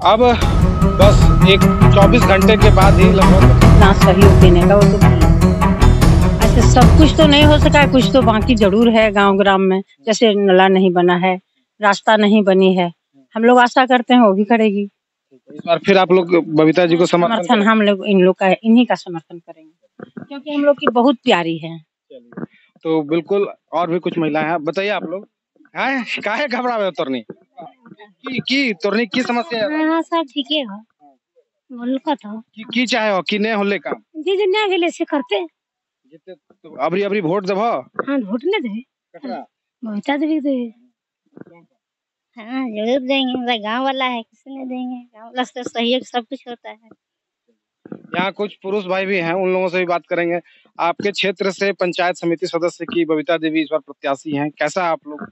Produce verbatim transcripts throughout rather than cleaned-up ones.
अब बस एक चौबीस घंटे के बाद ही लगभग ना सहयोग देने का वो तो भी ऐसे सब कुछ तो नहीं हो सका है, कुछ तो बाकी जरूर है गांव ग्राम में, जैसे नाला नहीं बना है, रास्ता नहीं बनी है, हम लोग आशा करते हैं वो भी करेगी। इस बार फिर आप लोग बबीता जी को समर्थन समर्थन करेंगे? हम लोग इन लोग का इन्हीं का समर्थन करेंगे, क्योंकि हम लोग की बहुत प्यारी है। तो बिल्कुल और भी कुछ महिलाएं हैं, बताइए आप लोग हैं काहे घबरा रहे हो तोरनी की की तोरनी की समस्या है? हाँ सब ठीक है बोल का था की की चाहे हो कि नहीं होले काम जी जी नहीं गेले से करते जिते तो अबरी अबरी वोट देबो? हाँ वोट नहीं दे ककरा बबीता देवी दे। हाँ जरूर देंगे, गांव वाला है किसी ने देंगे, गांव वाला से सहयोग सब कुछ होता है। यहाँ कुछ पुरुष भाई भी हैं, उन लोगों से भी बात करेंगे। आपके क्षेत्र से पंचायत समिति सदस्य की बबीता देवी इस बार प्रत्याशी हैं, कैसा आप लोग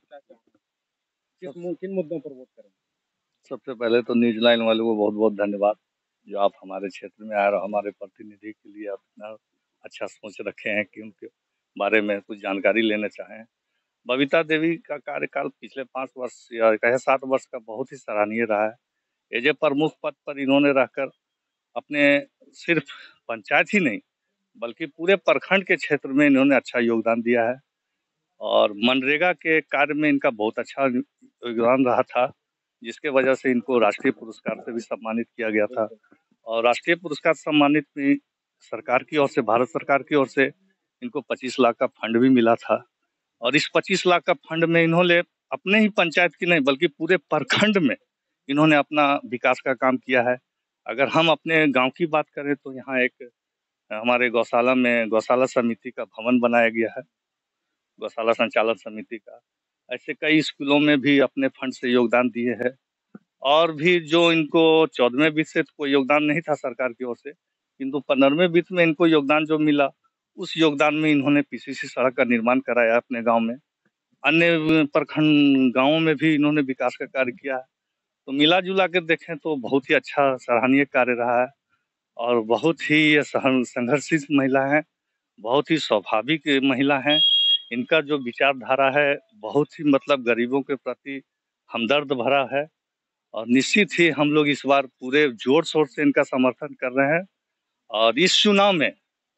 किस मु- किन मुद्दों पर वोट करेंगे? सबसे पहले तो न्यूज लाइन वालों को बहुत बहुत धन्यवाद जो आप हमारे क्षेत्र में आए और हमारे प्रतिनिधि के लिए आप इतना अच्छा सोच रखे हैं कि उनके बारे में कुछ जानकारी लेना चाहें। बबीता देवी का कार्यकाल पिछले पाँच वर्ष या कहे सात वर्ष का बहुत ही सराहनीय रहा है। एज ए प्रमुख पद पर इन्होंने रहकर अपने सिर्फ पंचायत ही नहीं बल्कि पूरे प्रखंड के क्षेत्र में इन्होंने अच्छा योगदान दिया है और मनरेगा के कार्य में इनका बहुत अच्छा योगदान रहा था, जिसके वजह से इनको राष्ट्रीय पुरस्कार से भी सम्मानित किया गया था। और राष्ट्रीय पुरस्कार सम्मानित में सरकार की ओर से, भारत सरकार की ओर से इनको पच्चीस लाख का फंड भी मिला था और इस पच्चीस लाख का फंड में इन्होंने अपने ही पंचायत की नहीं बल्कि पूरे प्रखंड में इन्होंने अपना विकास का काम किया है। अगर हम अपने गांव की बात करें तो यहाँ एक हमारे गौशाला में गौशाला समिति का भवन बनाया गया है, गौशाला संचालन समिति का। ऐसे कई स्कूलों में भी अपने फंड से योगदान दिए हैं और भी जो इनको चौदहवें वित्त से कोई योगदान नहीं था सरकार की ओर से, किंतु पंद्रहवें वित्त में इनको योगदान जो मिला उस योगदान में इन्होंने पीसीसी सड़क का निर्माण कराया अपने गांव में। अन्य प्रखंड गांवों में भी इन्होंने विकास का कार्य किया है। तो मिला जुला के देखें तो बहुत ही अच्छा सराहनीय कार्य रहा है और बहुत ही ये संघर्षित महिला है, बहुत ही स्वाभाविक महिला हैं। इनका जो विचारधारा है बहुत ही मतलब गरीबों के प्रति हमदर्द भरा है और निश्चित ही हम लोग इस बार पूरे जोर शोर से इनका समर्थन कर रहे हैं और इस चुनाव में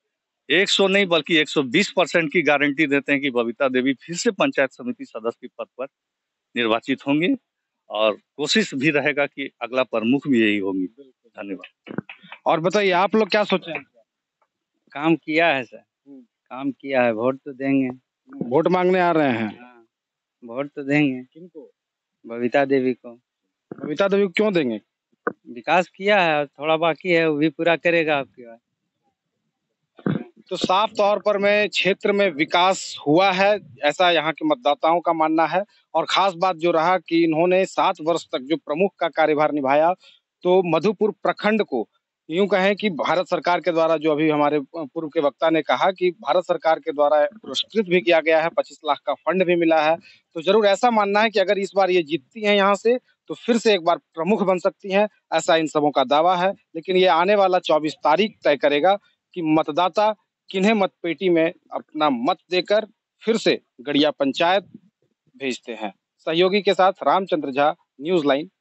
सौ नहीं बल्कि एक सौ बीस परसेंट की गारंटी देते हैं कि बबीता देवी फिर से पंचायत समिति सदस्य के पद पर निर्वाचित होंगी और कोशिश भी रहेगा कि अगला प्रमुख भी यही होंगी। धन्यवाद। और बताइए आप लोग क्या सोचे हैं? काम किया है सर, काम किया है, वोट तो देंगे। वोट मांगने आ रहे हैं? हाँ, वोट तो देंगे। किनको? बबीता देवी को। बबीता देवी को क्यों देंगे? विकास किया है और थोड़ा बाकी है वो भी पूरा करेगा आपकी बात। तो साफ तौर पर में क्षेत्र में विकास हुआ है ऐसा यहाँ के मतदाताओं का मानना है और खास बात जो रहा कि इन्होंने सात वर्ष तक जो प्रमुख का कार्यभार निभाया तो मधुपुर प्रखंड को यूं कहें कि भारत सरकार के द्वारा, जो अभी हमारे पूर्व के वक्ता ने कहा कि भारत सरकार के द्वारा पुरस्कृत भी किया गया है, पच्चीस लाख का फंड भी मिला है। तो जरूर ऐसा मानना है कि अगर इस बार ये जीतती हैं यहाँ से तो फिर से एक बार प्रमुख बन सकती हैं, ऐसा इन सबों का दावा है। लेकिन ये आने वाला चौबीस तारीख तय करेगा कि मतदाता किन्हें मतपेटी में अपना मत देकर फिर से गड़िया पंचायत भेजते हैं। सहयोगी के साथ रामचंद्र झा, न्यूज लाइन।